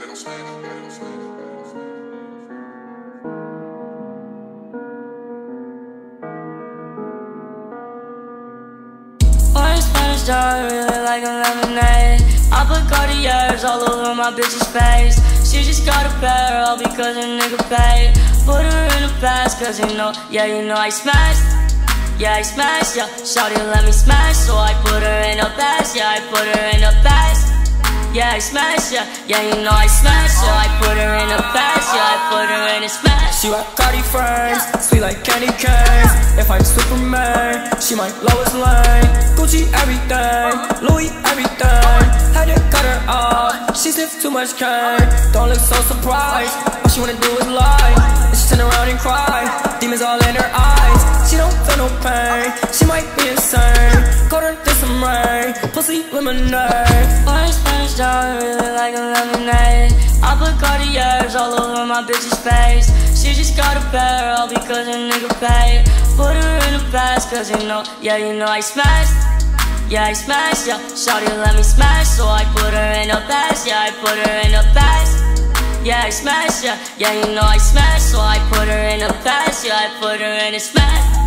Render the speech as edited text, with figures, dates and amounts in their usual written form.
Orange Spanish dog, really like a lemonade. I put Cartiers all over my bitch's face. She just got a pair, all because a nigga paid. Put her in the past, cause you know I smashed. Yeah, I smashed, yeah. Shawty let me smash, so I put her in the past. Yeah, I put her in the past. Yeah, I smash, yeah. Yeah, you know I smash, so I put her in the past. Yeah, I put her in the smash. She like Cardi friends, sweet like candy canes. If I'm Superman, she my lowest lane. Gucci everything, Louis everything. Had to cut her off, she sniffed too much cane. Don't look so surprised, all she wanna do is lie. And she turn around and cry, demons all in her eyes. She don't feel no pain, she might be insane. Caught her in some rain, pussy lemonade. Orange Spanish dog, really like a lemonade. I put Cartiers all over my bitch's face. She just got a pair, all because a nigga paid. Put her in the past, cause you know I smashed. Yeah, I smashed, yeah. Shawty let me smash, so I put her in the past. Yeah, I put her in the past. Yeah, I smashed, yeah. Yeah, you know I smashed, so I put her in the past. Yeah, I put her in the smash.